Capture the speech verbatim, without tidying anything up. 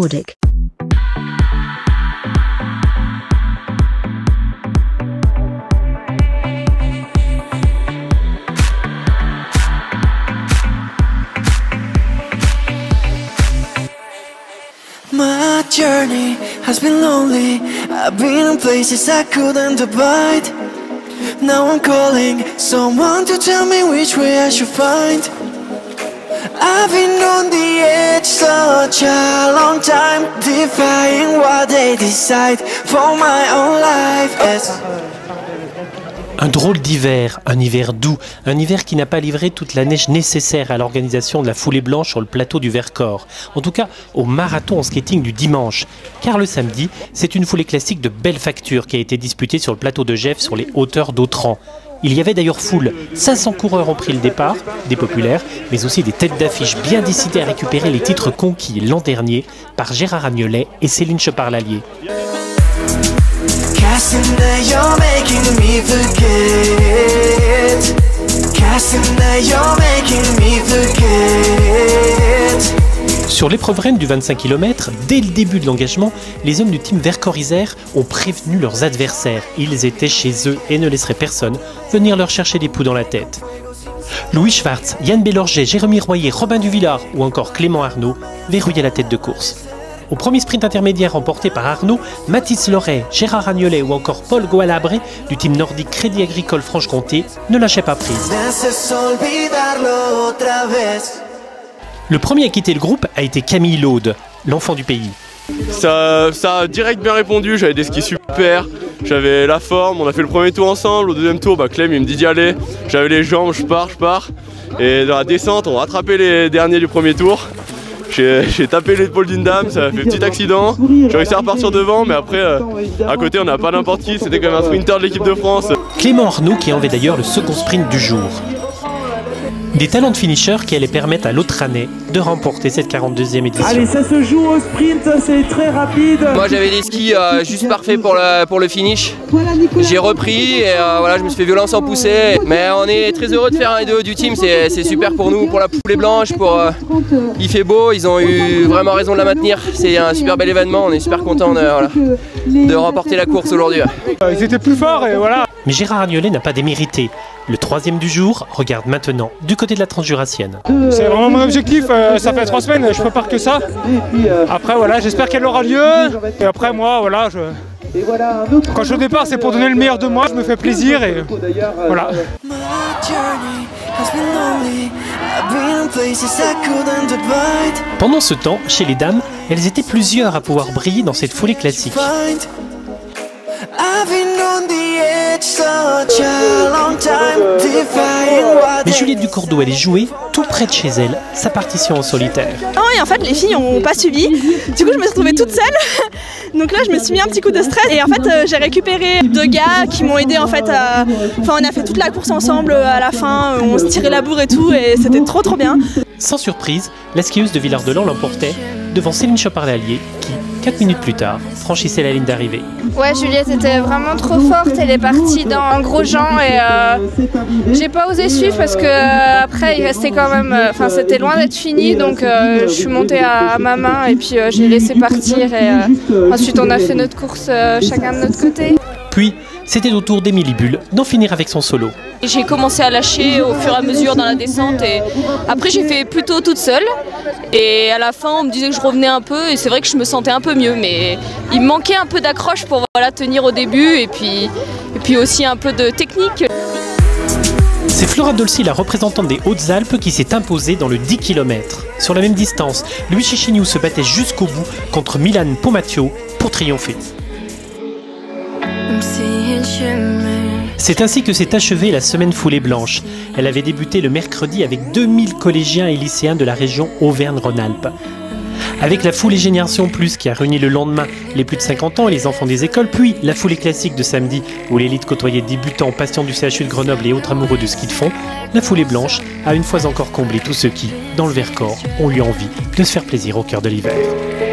Nordic. My journey has been lonely. I've been in places I couldn't abide. Now I'm calling someone to tell me which way I should find. I've been on the edge such a long time, defying what they decide for my own life. Yes. Un drôle d'hiver, un hiver doux, un hiver qui n'a pas livré toute la neige nécessaire à l'organisation de la foulée blanche sur le plateau du Vercors. En tout cas, au marathon en skating du dimanche. Car le samedi, c'est une foulée classique de belle facture qui a été disputée sur le plateau de Gève sur les hauteurs d'Autran. Il y avait d'ailleurs foule. cinq cents coureurs ont pris le départ, des populaires, mais aussi des têtes d'affiche bien décidées à récupérer les titres conquis l'an dernier par Gérard Agnolet et Céline Chopard-Lallier. You're making me forget. You're making me forget. Sur l'épreuve reine du vingt-cinq kilomètres, dès le début de l'engagement, les hommes du team Vercors-Isère ont prévenu leurs adversaires. Ils étaient chez eux et ne laisseraient personne venir leur chercher des poux dans la tête. Louis Schwartz, Yann Bélorget, Jérémy Royer, Robin Duvillard ou encore Clément Arnaud verrouillaient la tête de course. Au premier sprint intermédiaire remporté par Arnaud, Mathis Loret, Gérard Agnolet ou encore Paul Goalabré du team nordique Crédit Agricole Franche-Comté ne lâchaient pas prise. Le premier à quitter le groupe a été Camille Laude, l'enfant du pays. Ça, ça a direct bien répondu, j'avais des skis super, j'avais la forme, on a fait le premier tour ensemble, au deuxième tour, bah Clem il me dit d'y aller, j'avais les jambes, je pars, je pars, et dans la descente on a rattrapé les derniers du premier tour. J'ai tapé l'épaule d'une dame, ça a fait petit accident, j'ai réussi à repartir devant, mais après, euh, à côté on n'a pas n'importe qui, c'était comme un sprinter de l'équipe de France. Clément Arnaud qui en avait d'ailleurs le second sprint du jour. Des talents de finisher qui allaient permettre à l'autre année de remporter cette quarante-deuxième édition. Allez, ça se joue au sprint, c'est très rapide. Moi j'avais des skis euh, juste parfaits pour le, pour le finish. J'ai repris et euh, voilà, je me suis fait violence en poussée. Mais on est très heureux de faire un et deux du team, c'est super pour nous, pour la foulée blanche. Pour, euh, il fait beau, ils ont eu vraiment raison de la maintenir. C'est un super bel événement, on est super content de, voilà, de remporter la course aujourd'hui. Ils étaient plus forts et voilà. Mais Gérard Agnolet n'a pas démérité. Le troisième du jour regarde maintenant du côté de la Transjurassienne. C'est vraiment mon objectif, euh, ça fait trois semaines, je prépare que ça. Après voilà, j'espère qu'elle aura lieu. Et après moi, voilà, je... quand je suis au départ, c'est pour donner le meilleur de moi, je me fais plaisir et voilà. Pendant ce temps, chez les dames, elles étaient plusieurs à pouvoir briller dans cette foulée classique. Mais Juliette Ducourdeau, elle est jouée tout près de chez elle, sa partition en solitaire. Oh, et en fait, les filles n'ont pas subi. Du coup, je me suis retrouvée toute seule. Donc là, je me suis mis un petit coup de stress. Et en fait, euh, j'ai récupéré deux gars qui m'ont aidé en fait à... Enfin, on a fait toute la course ensemble à la fin. On se tirait la bourre et tout. Et c'était trop, trop bien. Sans surprise, la skieuse de Villard-de-Lans l'emportait devant Céline Chopard-Lallier qui, quatre minutes plus tard, franchissait la ligne d'arrivée. Ouais, Juliette était vraiment trop forte, elle est partie dans un gros Jean et euh, j'ai pas osé suivre parce que euh, après il restait quand même, enfin euh, c'était loin d'être fini, donc euh, je suis montée à, à ma main et puis euh, j'ai laissé partir et euh, ensuite on a fait notre course euh, chacun de notre côté. Puis, c'était au tour d'Émilie Bull d'en finir avec son solo. J'ai commencé à lâcher au fur et à mesure dans la descente et après j'ai fait plutôt toute seule et à la fin on me disait que je revenais un peu et c'est vrai que je me sentais un peu mieux mais il me manquait un peu d'accroche pour voilà, tenir au début et puis, et puis aussi un peu de technique. C'est Flora Dolci, la représentante des Hautes-Alpes, qui s'est imposée dans le dix kilomètres. Sur la même distance, Louis Chichignou se battait jusqu'au bout contre Milan Pomatio pour triompher. C'est ainsi que s'est achevée la semaine foulée blanche. Elle avait débuté le mercredi avec deux mille collégiens et lycéens de la région Auvergne-Rhône-Alpes. Avec la foulée Génération Plus qui a réuni le lendemain les plus de cinquante ans et les enfants des écoles, puis la foulée classique de samedi où l'élite côtoyait débutants, patients du C H U de Grenoble et autres amoureux de ski de fond, la foulée blanche a une fois encore comblé tous ceux qui, dans le Vercors, ont eu envie de se faire plaisir au cœur de l'hiver.